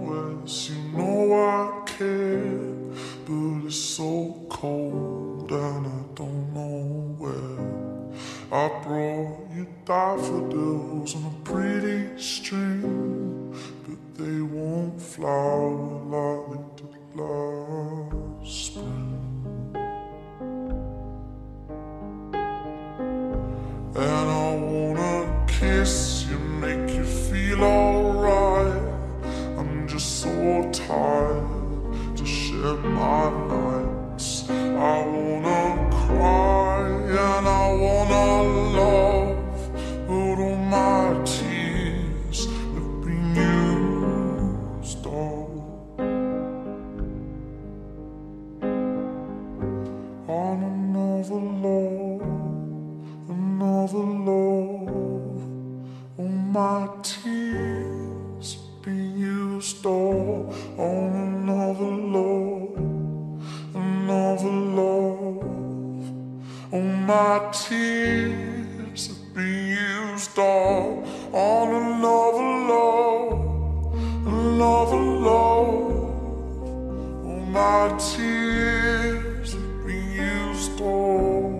as you know I care, but it's so cold and I don't know where. I brought you daffodils on a pretty string, but they won't flower like they did last spring. And I wanna kiss you, make you feel alright. I'm just so tired to share my nights. I wanna cry and I wanna love, but all my tears have been used up on another love, another love. All my tears been used all on another love, another love. All my tears have been used all on another love, another love. All my tears have been used all.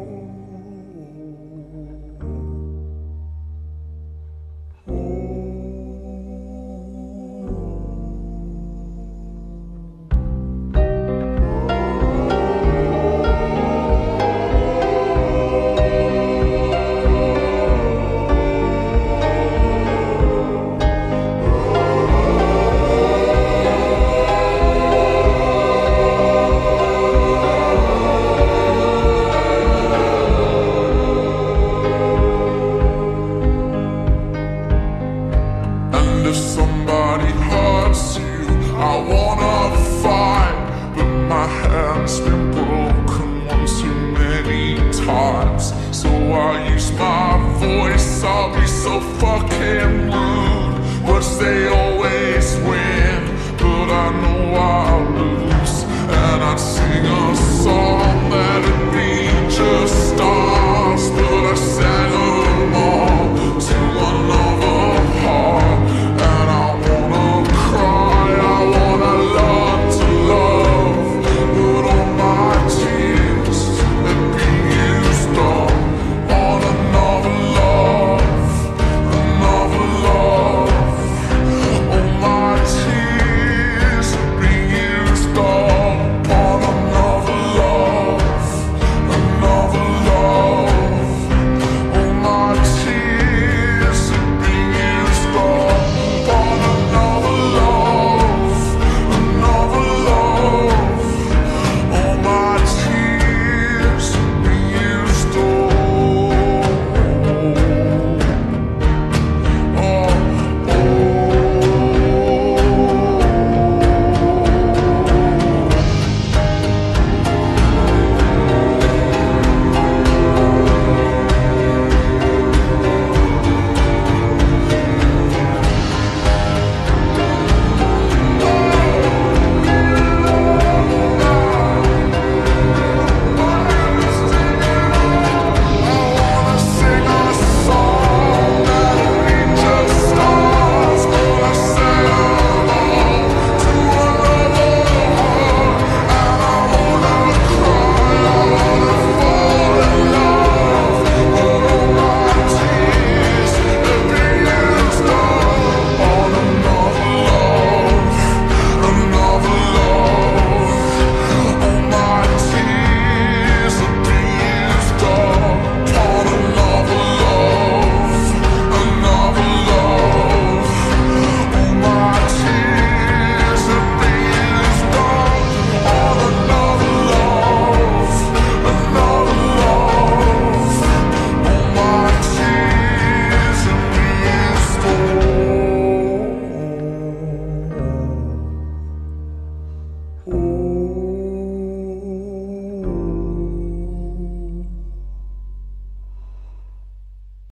If somebody hurts you, I wanna fight, but my hand's been broken one too many times. So I use my voice, I'll be so fucking rude, but they always win.